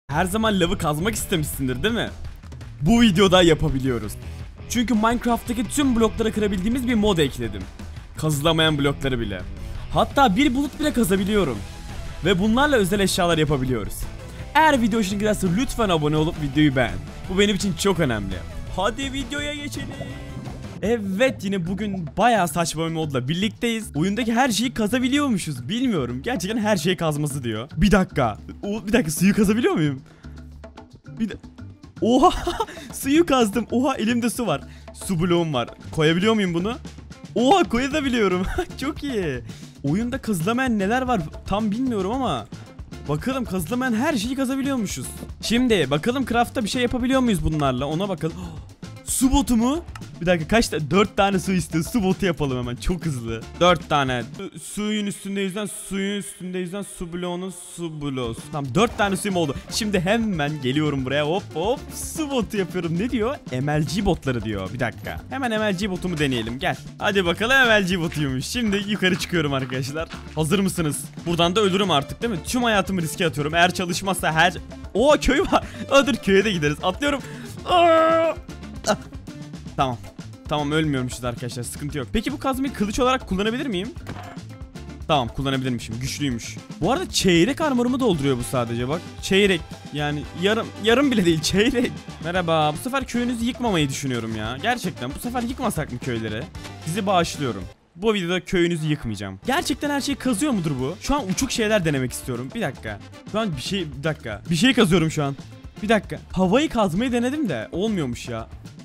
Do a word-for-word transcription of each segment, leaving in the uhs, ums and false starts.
Her zaman lavı kazmak istemişsindir değil mi? Bu videoda yapabiliyoruz. Çünkü Minecraft'taki tüm blokları kırabildiğimiz bir mod ekledim. Kazılamayan blokları bile. Hatta bir bulut bile kazabiliyorum. Ve bunlarla özel eşyalar yapabiliyoruz. Eğer video hoşuna giderse lütfen abone olup videoyu beğen. Bu benim için çok önemli. Hadi videoya geçelim. Evet, yine bugün bayağı saçma bir modla birlikteyiz. Oyundaki her şeyi kazabiliyormuşuz. Bilmiyorum, gerçekten her şeyi kazması diyor. Bir dakika. O, bir dakika, suyu kazabiliyor muyum? Bir de... Oha suyu kazdım. Oha, elimde su var. Su bloğum var. Koyabiliyor muyum bunu? Oha, koyabiliyorum. Çok iyi. Oyunda kazılamayan neler var tam bilmiyorum ama bakalım, kazılamayan her şeyi kazabiliyormuşuz. Şimdi bakalım craft'ta bir şey yapabiliyor muyuz bunlarla, ona bakalım. Su botu mu? Bir dakika, kaç tane? dört tane su istiyor. Su botu yapalım hemen, çok hızlı. dört tane. Su, suyun üstünde yüzden, suyun üstünde yüzden su bloğunun su bloğu. Tamam, dört tane suyum oldu. Şimdi hemen geliyorum buraya. Hop hop, su botu yapıyorum. Ne diyor? M L G botları diyor. Bir dakika. Hemen M L G botumu deneyelim. Gel. Hadi bakalım, M L G botuymuş. Şimdi yukarı çıkıyorum arkadaşlar. Hazır mısınız? Buradan da ölürüm artık değil mi? Tüm hayatımı riske atıyorum. Eğer çalışmazsa her... Oo, köy var. Aa, dur, köye de gideriz. Atlıyorum. Aa! Ah. Tamam. Tamam, ölmüyormuşuz arkadaşlar, sıkıntı yok. Peki bu kazmayı kılıç olarak kullanabilir miyim? Tamam, kullanabilirmişim, güçlüymüş. Bu arada çeyrek armorumu dolduruyor bu sadece, bak. Çeyrek, yani yarım yarım bile değil, çeyrek. Merhaba, bu sefer köyünüzü yıkmamayı düşünüyorum ya. Gerçekten bu sefer yıkmasak mı köyleri? Sizi bağışlıyorum. Bu videoda köyünüzü yıkmayacağım. Gerçekten her şeyi kazıyor mudur bu? Şu an uçuk şeyler denemek istiyorum. Bir dakika. Şu an bir şey, bir dakika. Bir şey kazıyorum şu an. Bir dakika. Havayı kazmayı denedim de olmuyormuş ya.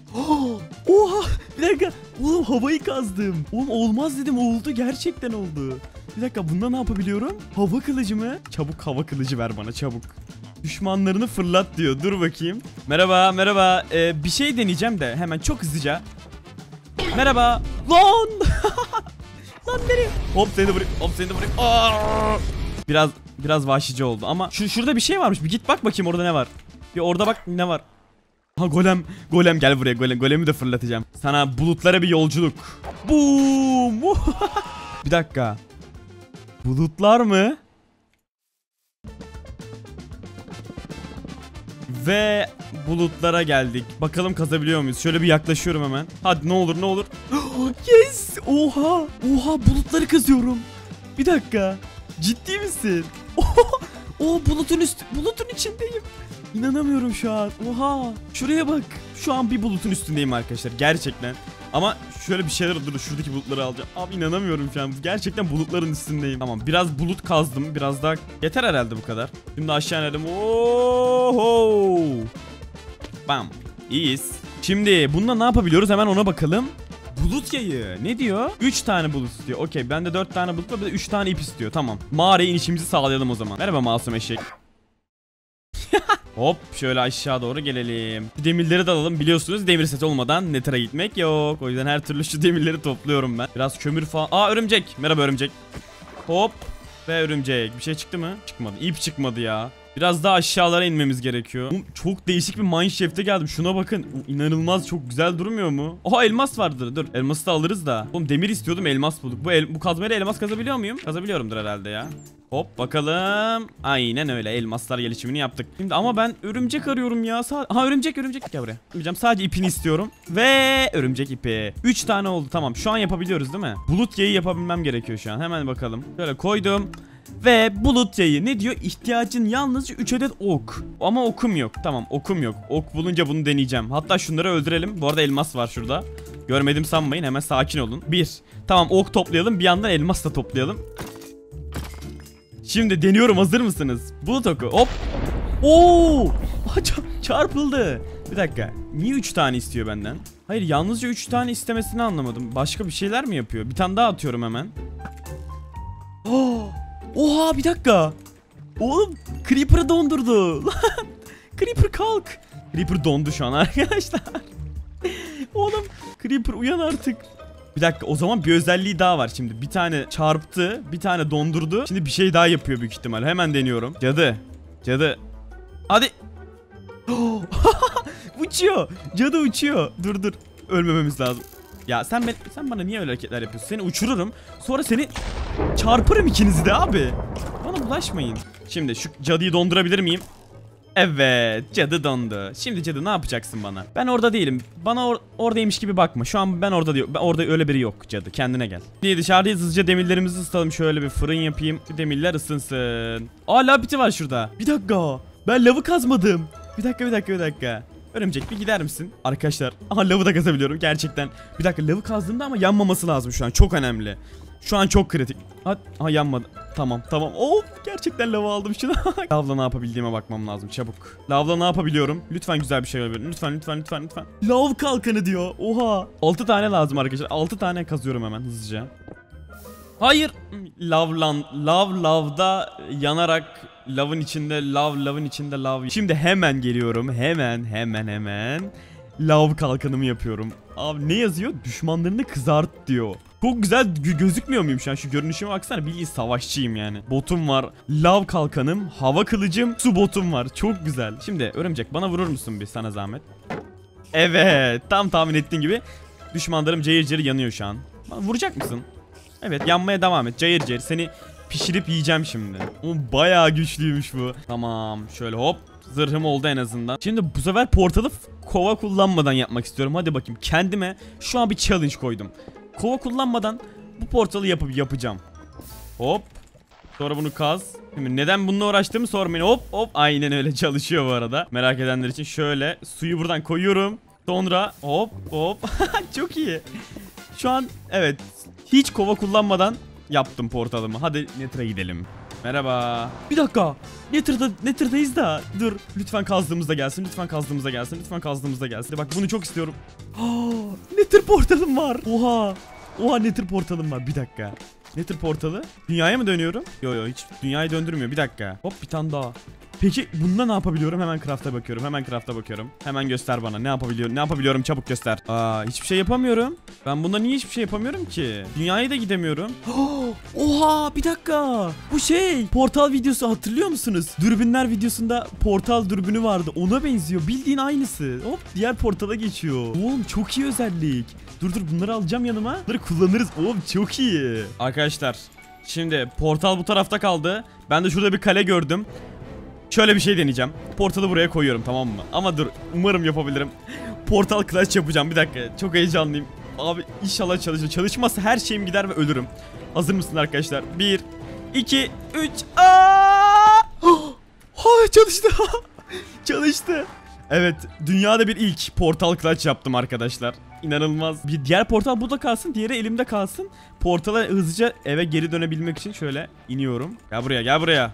Oha, bir dakika. Oğlum, havayı kazdım. Oğlum, olmaz dedim, oldu, gerçekten oldu. Bir dakika, bunda ne yapabiliyorum? Hava kılıcı mı? Çabuk hava kılıcı ver bana, çabuk. Düşmanlarını fırlat diyor, dur bakayım. Merhaba merhaba, ee, bir şey deneyeceğim de hemen, çok hızlıca. Merhaba. Lan. Lan nereye? Hop, seni de vurayım, hop seni de vurayım. Aa! Biraz biraz vahşice oldu ama şu şurada bir şey varmış, bir git bak bakayım orada ne var. Bir orada bak, ne var? Ha, golem, golem gel buraya, golem, golemi de fırlatacağım. Sana bulutlara bir yolculuk. Boom. Bir dakika. Bulutlar mı? Ve bulutlara geldik. Bakalım kazabiliyor muyuz? Şöyle bir yaklaşıyorum hemen. Hadi, ne olur ne olur. Yes. Oha. Oha, bulutları kazıyorum. Bir dakika. Ciddi misin? O bulutun üstü, bulutun içindeyim. İnanamıyorum şu an. Oha. Şuraya bak. Şu an bir bulutun üstündeyim arkadaşlar. Gerçekten. Ama şöyle bir şeyler oldu. Şuradaki bulutları alacağım. Abi inanamıyorum şu an. Gerçekten bulutların üstündeyim. Tamam, biraz bulut kazdım. Biraz daha yeter herhalde bu kadar. Şimdi aşağı inelim. Oho. Bam. İyiyiz. Şimdi bununla ne yapabiliyoruz? Hemen ona bakalım. Bulut yayı. Ne diyor? üç tane bulut istiyor. Okey, bende dört tane bulut var. Bir de üç tane ip istiyor. Tamam. Mağaraya inişimizi sağlayalım o zaman. Merhaba masum eşek. Hop, şöyle aşağı doğru gelelim. Şu demirleri de alalım. Biliyorsunuz, demir set olmadan Nether'a gitmek yok. O yüzden her türlü şu demirleri topluyorum ben. Biraz kömür falan. Aa, örümcek. Merhaba örümcek. Hop. Ve örümcek. Bir şey çıktı mı? Çıkmadı. İp çıkmadı ya. Biraz daha aşağılara inmemiz gerekiyor. Çok değişik bir mineshaft'e geldim. Şuna bakın. İnanılmaz, çok güzel durmuyor mu? Oha, elmas vardır. Dur, elması da alırız da. Oğlum, demir istiyordum, elmas bulduk. Bu, el, bu kazmayla elmas kazabiliyor muyum? Kazabiliyorumdur herhalde ya. Hop bakalım. Aynen öyle, elmaslar gelişimini yaptık. Şimdi ama ben örümcek arıyorum ya. Sa ha, örümcek örümcek. Gel buraya. Yapacağım, sadece ipini istiyorum. Ve örümcek ipi. üç tane oldu, tamam. Şu an yapabiliyoruz değil mi? Bulut yayı yapabilmem gerekiyor şu an. Hemen bakalım. Şöyle koydum. Ve bulut yayı ne diyor? İhtiyacın yalnızca üç adet ok. Ama okum yok. Tamam, okum yok. Ok bulunca bunu deneyeceğim. Hatta şunları öldürelim. Bu arada elmas var şurada. Görmedim sanmayın, hemen sakin olun. Bir. Tamam, ok toplayalım. Bir yandan elmas da toplayalım. Şimdi deniyorum, hazır mısınız? Bulut oku, hop. Oo! Çarpıldı. Bir dakika. Niye üç tane istiyor benden? Hayır, yalnızca üç tane istemesini anlamadım. Başka bir şeyler mi yapıyor? Bir tane daha atıyorum hemen. Oh! Oha, bir dakika. Oğlum, Creeper'ı dondurdu. Creeper kalk. Creeper dondu şu an arkadaşlar. Oğlum, Creeper uyan artık. Bir dakika, o zaman bir özelliği daha var şimdi. Bir tane çarptı, bir tane dondurdu. Şimdi bir şey daha yapıyor büyük ihtimal. Hemen deniyorum. Cadı. Cadı. Hadi. Uçuyor. Cadı uçuyor. Dur dur. Ölmememiz lazım. Ya sen ben, sen bana niye öyle hareketler yapıyorsun? Seni uçururum. Sonra seni çarpırım ikinizi de abi. Bana bulaşmayın. Şimdi şu cadıyı dondurabilir miyim? Evet, cadı dondu. Şimdi cadı ne yapacaksın bana? Ben orada değilim. Bana or oradaymış gibi bakma. Şu an ben orada diyor. Ben orada öyle biri yok cadı. Kendine gel. Şimdi dışarıdayız, hızlıca demirlerimizi ısıtalım. Şöyle bir fırın yapayım. Bir demirler ısınsın. Aa, lav biti var şurada. Bir dakika. Ben lavı kazmadım. Bir dakika bir dakika bir dakika. Örümcek bir gider misin? Arkadaşlar, aha lavı da kazabiliyorum gerçekten. Bir dakika, lavı kazdığımda ama yanmaması lazım şu an. Çok önemli. Şu an çok kritik. Ha, aha yanmadı. Tamam tamam. Of, gerçekten lava aldım şunu. Lavla ne yapabildiğime bakmam lazım çabuk. Lavla ne yapabiliyorum? Lütfen güzel bir şey olabilir. Lütfen lütfen lütfen lütfen. Lav kalkanı diyor. Oha. altı tane lazım arkadaşlar. altı tane kazıyorum hemen hızlıca. Hayır. Lav lan. Lav lavda yanarak lavın içinde lav lavın içinde lav. Şimdi hemen geliyorum. Hemen hemen hemen. Lav kalkanımı yapıyorum. Abi ne yazıyor? Düşmanlarını kızart diyor. Çok güzel gö gözükmüyor muyum şu an? Şu görünüşüme baksana, bildiğin savaşçıyım yani. Botum var, lav kalkanım, hava kılıcım, su botum var. Çok güzel. Şimdi örümcek bana vurur musun bir, sana zahmet? Evet, tam tahmin ettiğin gibi düşmanlarım cayır cayır yanıyor şu an. Bana vuracak mısın? Evet, yanmaya devam et cayır cayır. Seni pişirip yiyeceğim şimdi. O bayağı güçlüymüş bu. Tamam, şöyle hop. Zırhım oldu en azından. Şimdi bu sefer portalı kova kullanmadan yapmak istiyorum. Hadi bakayım, kendime şu an bir challenge koydum. Kova kullanmadan bu portalı yapıp yapacağım. Hop. Sonra bunu kaz. Şimdi neden bununla uğraştığımı sormayın. Hop hop. Aynen öyle çalışıyor bu arada. Merak edenler için şöyle suyu buradan koyuyorum. Sonra hop hop. Çok iyi. Şu an evet, hiç kova kullanmadan yaptım portalımı. Hadi Nether'a gidelim. Merhaba. Bir dakika. Nether'da, Nether'dayız da. Dur. Lütfen kazdığımızda gelsin. Lütfen kazdığımızda gelsin. Lütfen kazdığımızda gelsin. Bak bunu çok istiyorum. Oh, Nether portalım var. Oha. Oha, Nether portalım var. Bir dakika. Nether portalı. Dünyaya mı dönüyorum? Yo yo, hiç dünyayı döndürmüyor. Bir dakika. Hop, bir tane daha. Peki bunda ne yapabiliyorum? Hemen craft'a bakıyorum. Hemen craft'a bakıyorum. Hemen göster bana. Ne yapabiliyorum? Ne yapabiliyorum? Çabuk göster. Aa, hiçbir şey yapamıyorum. Ben bunda niye hiçbir şey yapamıyorum ki? Dünyaya da gidemiyorum. Oha, bir dakika. Bu şey, portal videosu hatırlıyor musunuz? Dürbünler videosunda portal dürbünü vardı. Ona benziyor. Bildiğin aynısı. Hop, diğer portala geçiyor. Oğlum çok iyi özellik. Dur dur, bunları alacağım yanıma. Bunları kullanırız. Oğlum çok iyi. Arkadaşlar, şimdi portal bu tarafta kaldı. Ben de şurada bir kale gördüm. Şöyle bir şey deneyeceğim. Portalı buraya koyuyorum, tamam mı? Ama dur, umarım yapabilirim. Portal clutch yapacağım, bir dakika. Çok heyecanlıyım. Abi inşallah çalışır. Çalışmazsa her şeyim gider ve ölürüm. Hazır mısın arkadaşlar? bir, iki, üç. Aaaa! Oh, çalıştı. Çalıştı. Evet, dünyada bir ilk portal clutch yaptım arkadaşlar. İnanılmaz. Bir diğer portal burada kalsın, diğeri elimde kalsın. Portala hızlıca eve geri dönebilmek için şöyle iniyorum. Gel buraya, gel buraya.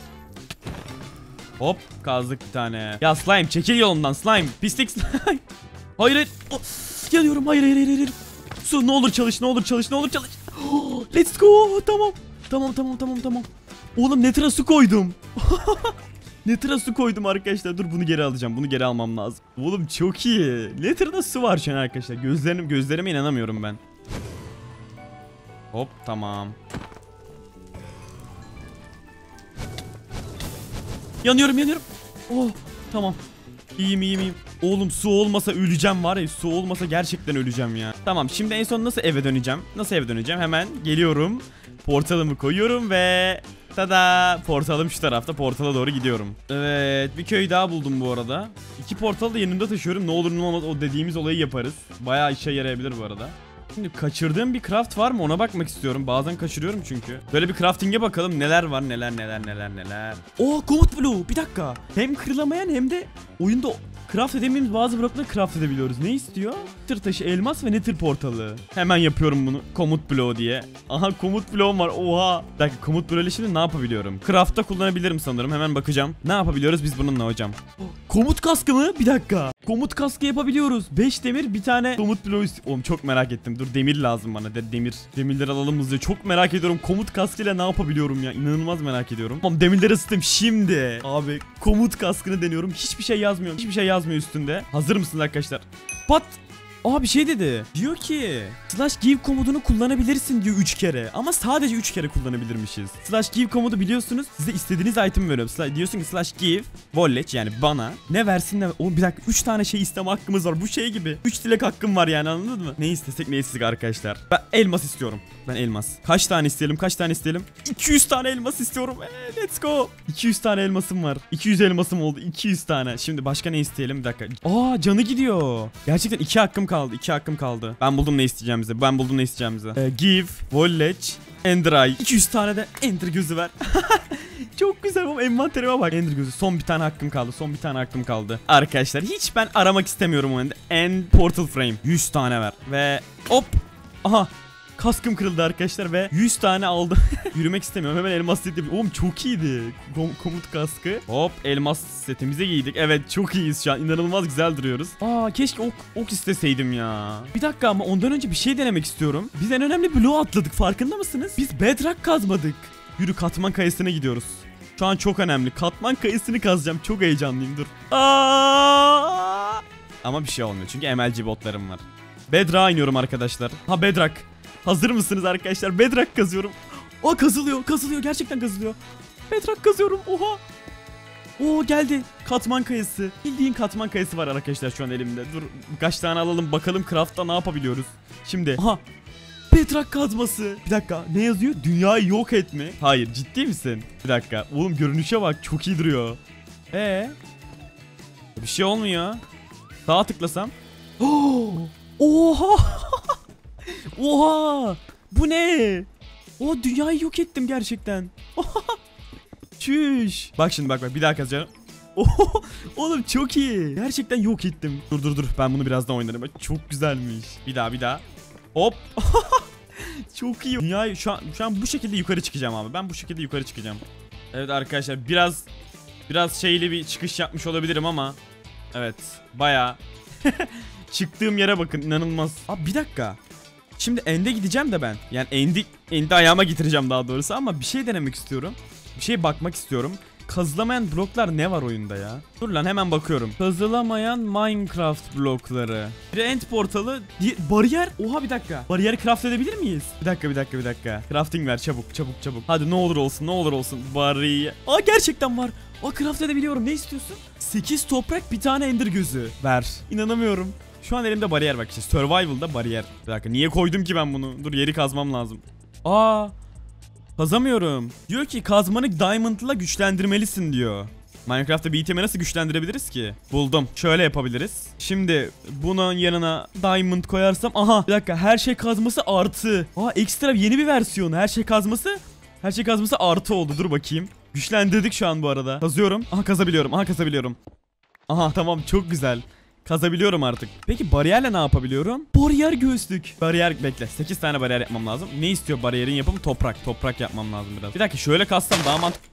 Hop, kazdık bir tane. Ya slime, çekil yolundan slime. Pislik slime. Hayır hayır. Oh, geliyorum, hayır hayır hayır hayır. Su, ne olur çalış, ne olur çalış, ne olur çalış. Oh, let's go. Tamam. Tamam tamam tamam tamam. Oğlum Nether'a su koydum. Nether'a su koydum arkadaşlar. Dur, bunu geri alacağım. Bunu geri almam lazım. Oğlum çok iyi. Nether'da su var şu an arkadaşlar. Gözlerim, gözlerime inanamıyorum ben. Hop, tamam. Yanıyorum yanıyorum. Oh, tamam. İyiyim iyiyim iyiyim. Oğlum su olmasa öleceğim var ya. Su olmasa gerçekten öleceğim ya. Tamam, şimdi en son nasıl eve döneceğim? Nasıl eve döneceğim? Hemen geliyorum. Portalımı koyuyorum ve... Tada! Portalım şu tarafta. Portala doğru gidiyorum. Evet, bir köy daha buldum bu arada. İki portalı da yanımda taşıyorum. Ne olur ne olmaz o dediğimiz olayı yaparız. Bayağı işe yarayabilir bu arada. Şimdi kaçırdığım bir craft var mı, ona bakmak istiyorum. Bazen kaçırıyorum çünkü. Böyle bir crafting'e bakalım, neler var, neler neler neler neler. Oo, komut bloğu, bir dakika. Hem kırılamayan hem de oyunda craft edemediğimiz bazı blokları craft edebiliyoruz. Ne istiyor? Nether taşı, elmas ve Nether portalı. Hemen yapıyorum bunu. Komut bloğu diye. Aha, komut bloğum var. Oha. Bir dakika, komut bloğu ile şimdi ne yapabiliyorum? Craft'ta kullanabilirim sanırım. Hemen bakacağım. Ne yapabiliyoruz biz bununla hocam? Komut kaskı mı? Bir dakika. Komut kaskı yapabiliyoruz. beş demir, bir tane komut bloğu. Oğlum çok merak ettim. Dur, demir lazım bana. De demir. Demirleri alalım hızlıca. Çok merak ediyorum. Komut kaskıyla ne yapabiliyorum ya? İnanılmaz merak ediyorum. Tamam, demirleri ısıttım şimdi. Abi, komut kaskını deniyorum. Hiçbir şey yazmıyor. Hiçbir şey yazmıyor üstünde. Hazır mısınız arkadaşlar? Pat. Aa, bir şey dedi. Diyor ki slash give komutunu kullanabilirsin diyor üç kere. Ama sadece üç kere kullanabilirmişiz. Slash give komutu biliyorsunuz, size istediğiniz item veriyorum. Slash, diyorsun ki slash give knowledge, yani bana ne versin de. Oğlum bir dakika, üç tane şey isteme hakkımız var. Bu şey gibi. üç dilek hakkım var yani, anladın mı? Ne istesek ne istesek arkadaşlar. Ben elmas istiyorum. Ben elmas. Kaç tane isteyelim? Kaç tane isteyelim? iki yüz tane elmas istiyorum. Ee, let's go. iki yüz tane elmasım var. iki yüz elmasım oldu. iki yüz tane. Şimdi başka ne isteyelim? Bir dakika. Aa, canı gidiyor. Gerçekten iki hakkım kaldı. iki hakkım kaldı. Ben buldum ne isteyeceğimizi. Ben buldum ne isteyeceğimizi. Ee, give, Vollage, Ender Eye. iki yüz tane de Ender gözü ver. Çok güzel ama envanterime bak. Ender gözü. Son bir tane hakkım kaldı. Son bir tane hakkım kaldı. Arkadaşlar hiç ben aramak istemiyorum o ende. End Portal Frame. yüz tane ver. Ve hop. Aha. Kaskım kırıldı arkadaşlar ve yüz tane aldım. Yürümek istemiyorum. Hemen elmas seti. Oğlum çok iyiydi. Kom komut kaskı. Hop, elmas setimize giydik. Evet, çok iyiyiz şu an. İnanılmaz güzel duruyoruz. Aa, keşke ok, ok isteseydim ya. Bir dakika ama ondan önce bir şey denemek istiyorum. Biz en önemli bloğu atladık. Farkında mısınız? Biz bedrock kazmadık. Yürü, katman kayasına gidiyoruz. Şu an çok önemli. Katman kayasını kazacağım. Çok heyecanlıyım. Dur. Aa! Ama bir şey olmuyor. Çünkü M L G botlarım var. Bedrock'a iniyorum arkadaşlar. Ha, bedrock. Hazır mısınız arkadaşlar? Bedrock kazıyorum. Aa, kazılıyor. Kazılıyor. Gerçekten kazılıyor. Bedrock kazıyorum. Oha. Oo, geldi. Katman kayası. Bildiğin katman kayası var arkadaşlar şu an elimde. Dur, birkaç tane alalım. Bakalım craft'ta ne yapabiliyoruz. Şimdi. Aha. Bedrock kazması. Bir dakika. Ne yazıyor? Dünyayı yok et mi? Hayır. Ciddi misin? Bir dakika. Oğlum görünüşe bak. Çok iyi duruyor. Ee? Bir şey olmuyor. Sağa tıklasam. Oh! Oha! Oha! Bu ne? O dünyayı yok ettim gerçekten. Çüş. Bak şimdi, bak bak bir daha kazacağım. Oğlum çok iyi. Gerçekten yok ettim. Dur dur dur. Ben bunu birazdan oynarım. Çok güzelmiş. Bir daha bir daha. Hop. Çok iyi. Dünyayı şu an şu an bu şekilde yukarı çıkacağım abi. Ben bu şekilde yukarı çıkacağım. Evet arkadaşlar, biraz biraz şeyli bir çıkış yapmış olabilirim ama evet, bayağı çıktığım yere bakın, inanılmaz. Abi bir dakika. Şimdi end'e gideceğim de ben. Yani end'i end'i ayağıma getireceğim daha doğrusu, ama bir şey denemek istiyorum. Bir şey bakmak istiyorum. Kazılamayan bloklar ne var oyunda ya? Dur lan, hemen bakıyorum. Kazılamayan Minecraft blokları. Bir end portalı, bariyer. Oha, bir dakika. Bariyer craft edebilir miyiz? Bir dakika bir dakika bir dakika. Crafting ver çabuk çabuk çabuk. Hadi ne olur olsun, ne olur olsun. Bariyer. Aa, gerçekten var. Aa, craft edebiliyorum. Ne istiyorsun? sekiz toprak, bir tane ender gözü. Ver. İnanamıyorum. Şu an elimde bariyer bak işte. Survival'da bariyer. Bir dakika, niye koydum ki ben bunu? Dur, yeri kazmam lazım. Aa, kazamıyorum. Diyor ki kazmanı diamond'la güçlendirmelisin diyor. Minecraft'ta bir itemi nasıl güçlendirebiliriz ki? Buldum. Şöyle yapabiliriz. Şimdi bunun yanına diamond koyarsam. Aha, bir dakika, her şey kazması artı. Aa, ekstra yeni bir versiyon. Her şey kazması. Her şey kazması artı oldu. Dur bakayım. Güçlendirdik şu an bu arada. Kazıyorum. Aha, kazabiliyorum. Aha, kazabiliyorum. Aha, tamam, çok güzel. Kazabiliyorum artık. Peki bariyerle ne yapabiliyorum? Bariyer gözlük. Bariyer, bekle. sekiz tane bariyer yapmam lazım. Ne istiyor bariyerin yapımı? Toprak. Toprak yapmam lazım biraz. Bir dakika, şöyle kazsam daha mantıklı.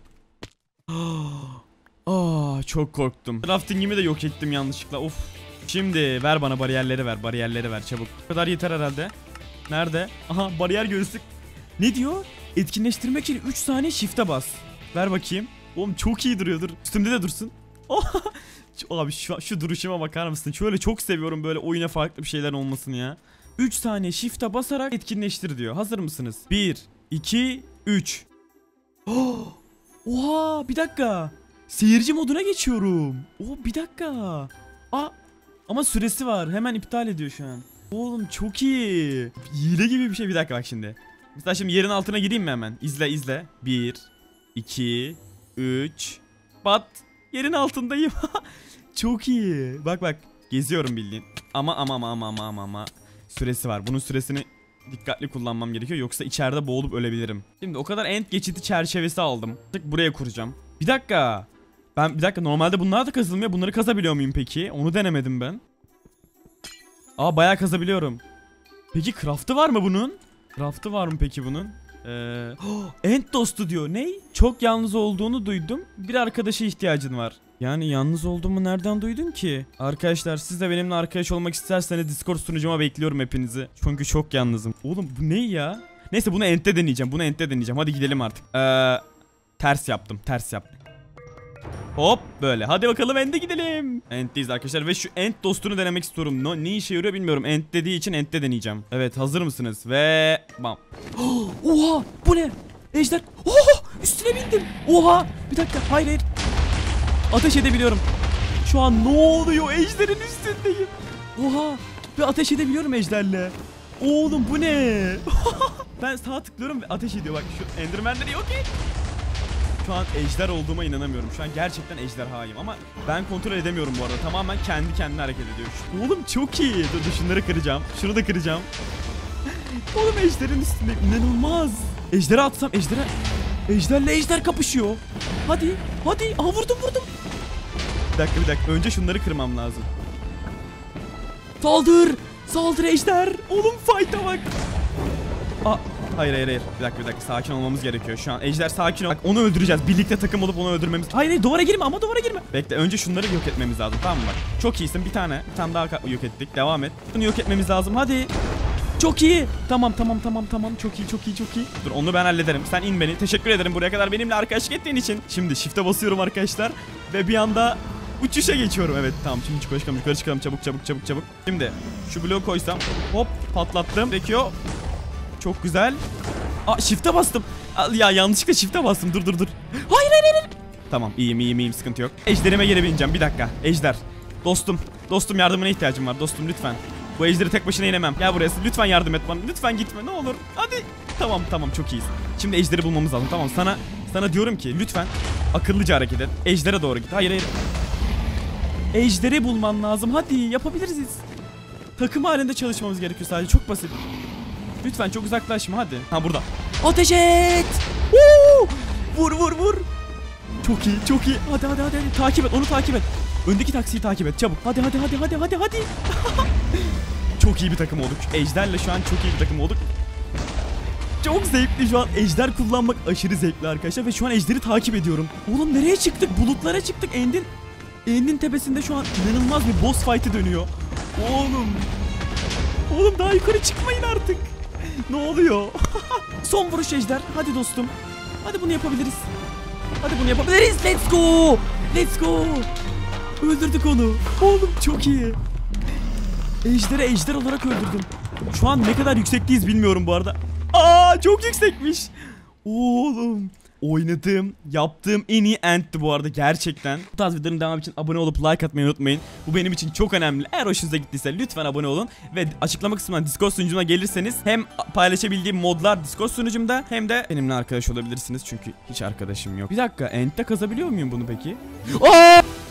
Aa, çok korktum. Crafting'imi de yok ettim yanlışlıkla. Of. Şimdi ver bana bariyerleri ver. Bariyerleri ver çabuk. Bu kadar yeter herhalde. Nerede? Aha, bariyer gözlük. Ne diyor? Etkinleştirmek için üç saniye shift'e bas. Ver bakayım. Oğlum çok iyi duruyor. Dur. Üstümde de dursun. Abi şu, şu duruşuma bakar mısın? Şöyle çok seviyorum böyle oyuna farklı bir şeyler olmasını ya. üç saniye shift'e basarak etkinleştir diyor. Hazır mısınız? bir, iki, üç. Oh! Oha, bir dakika. Seyirci moduna geçiyorum. Oh, bir dakika. Aa, ama süresi var. Hemen iptal ediyor şu an. Oğlum çok iyi. Hile gibi bir şey. Bir dakika bak şimdi. Mesela şimdi yerin altına gireyim mi hemen? İzle izle. bir, iki, üç. Bat. Yerin altındayım. Çok iyi. Bak bak. Geziyorum bildiğin. Ama ama ama ama ama ama. Süresi var. Bunun süresini dikkatli kullanmam gerekiyor. Yoksa içeride boğulup ölebilirim. Şimdi o kadar end geçidi çerçevesi aldım. Tık buraya kuracağım. Bir dakika. Ben bir dakika, normalde bunlar da kazılmıyor. Bunları kazabiliyor muyum peki? Onu denemedim ben. Aa, bayağı kazabiliyorum. Peki craft'ı var mı bunun? Craft'ı var mı peki bunun? Ee, oh, end dostu diyor. Ne? Çok yalnız olduğunu duydum. Bir arkadaşa ihtiyacın var. Yani yalnız olduğumu nereden duydun ki? Arkadaşlar, siz de benimle arkadaş olmak isterseniz Discord sunucuma bekliyorum hepinizi. Çünkü çok yalnızım. Oğlum bu ne ya? Neyse, bunu end'de deneyeceğim. Bunu end'de deneyeceğim. Hadi gidelim artık. Ee, ters yaptım. Ters yaptım. Hop böyle. Hadi bakalım end'e gidelim. End'deyiz arkadaşlar ve şu end dostunu denemek istiyorum. No, ne işe yarıyor bilmiyorum. End dediği için end'de deneyeceğim. Evet, hazır mısınız? Ve bam. Oha, bu ne? Ejder. Oha, üstüne bindim. Oha, bir dakika. Hayır hayır. Ateş edebiliyorum. Şu an ne oluyor? Ejderin üstündeyim. Oha, ve ateş edebiliyorum ejderle. Oğlum bu ne? ben sağa tıklıyorum ve ateş ediyor. Bak şu endermenleri yok et. Şu an ejder olduğuma inanamıyorum. Şu an gerçekten ejderhayım ama ben kontrol edemiyorum bu arada. Tamamen kendi kendine hareket ediyor. Oğlum çok iyi. Dur, dur şunları kıracağım. Şunu da kıracağım. Oğlum ejderin üstünde inanılmaz. Ejderi atsam ejdere. Ejderle ejder kapışıyor. Hadi hadi. Aha vurdum vurdum. Bir dakika bir dakika. Önce şunları kırmam lazım. Saldır. Saldır ejder. Oğlum fight'a bak. Aa, hayır hayır hayır. Bir dakika bir dakika. Sakin olmamız gerekiyor şu an. Ejder sakin ol. Bak onu öldüreceğiz. Birlikte takım olup onu öldürmemiz. Hayır hayır duvara girme ama duvara girme. Bekle önce şunları yok etmemiz lazım. Tamam mı bak. Çok iyisin. Bir tane. Bir tane daha yok ettik. Devam et. Bunu yok etmemiz lazım. Hadi. Çok iyi. Tamam tamam tamam tamam. Çok iyi çok iyi çok iyi. Dur onu ben hallederim. Sen in beni. Teşekkür ederim buraya kadar benimle arkadaşlık ettiğin için. Şimdi shift'e basıyorum arkadaşlar. Ve bir anda uçuşa geçiyorum. Evet tamam şimdi yukarı çıkalım yukarı çıkalım çabuk çabuk çabuk çabuk. Şimdi şu bloğu koysam. Hop patlattım. Gerekiyor. Çok güzel. Aa shift'e bastım. Aa, ya yanlışlıkla shift'e bastım. Dur dur dur. Hayır hayır hayır. Tamam iyiyim iyiyim iyiyim sıkıntı yok. Ejderime geri bineceğim bir dakika. Ejder. Dostum. Dostum yardımına ihtiyacım var. Dostum lütfen. Bu ejderi tek başına inemem. Gel buraya. Lütfen yardım et bana. Lütfen gitme ne olur. Hadi. Tamam tamam çok iyiyiz. Şimdi ejderi bulmamız lazım. Tamam sana sana diyorum ki lütfen akıllıca hareket et. Ejdere doğru git. Hayır hayır. Ejderi bulman lazım. Hadi yapabiliriz. Takım halinde çalışmamız gerekiyor sadece. Çok basit. Lütfen çok uzaklaşma hadi. Ha burada. Ateş et. Woo! Vur vur vur. Çok iyi çok iyi. Hadi hadi hadi. hadi. Takip et onu takip et. Öndeki taksiyi takip et çabuk. Hadi hadi hadi hadi hadi hadi. Çok iyi bir takım olduk. Ejder'le şu an çok iyi bir takım olduk. Çok zevkli şu an. Ejder kullanmak aşırı zevkli arkadaşlar. Ve şu an Ejder'i takip ediyorum. Oğlum nereye çıktık? Bulutlara çıktık. End'in End'in tepesinde şu an inanılmaz bir boss fight'ı dönüyor. Oğlum. Oğlum daha yukarı çıkmayın artık. Ne oluyor? Son vuruş Ejder. Hadi dostum. Hadi bunu yapabiliriz. Hadi bunu yapabiliriz. Let's go. Let's go. Öldürdük onu. Oğlum çok iyi. Ejder'i ejder olarak öldürdüm. Şu an ne kadar yüksekteyiz bilmiyorum bu arada. Aa çok yüksekmiş. Oğlum. Oynadığım, yaptığım en iyi end'ti bu arada gerçekten. Bu tarz videoların devamı için abone olup like atmayı unutmayın. Bu benim için çok önemli. Eğer hoşunuza gittiyse lütfen abone olun. Ve açıklama kısmından Discord sunucuma gelirseniz hem paylaşabildiğim modlar Discord sunucumda hem de benimle arkadaş olabilirsiniz. Çünkü hiç arkadaşım yok. Bir dakika end'de kazabiliyor muyum bunu peki? Aa!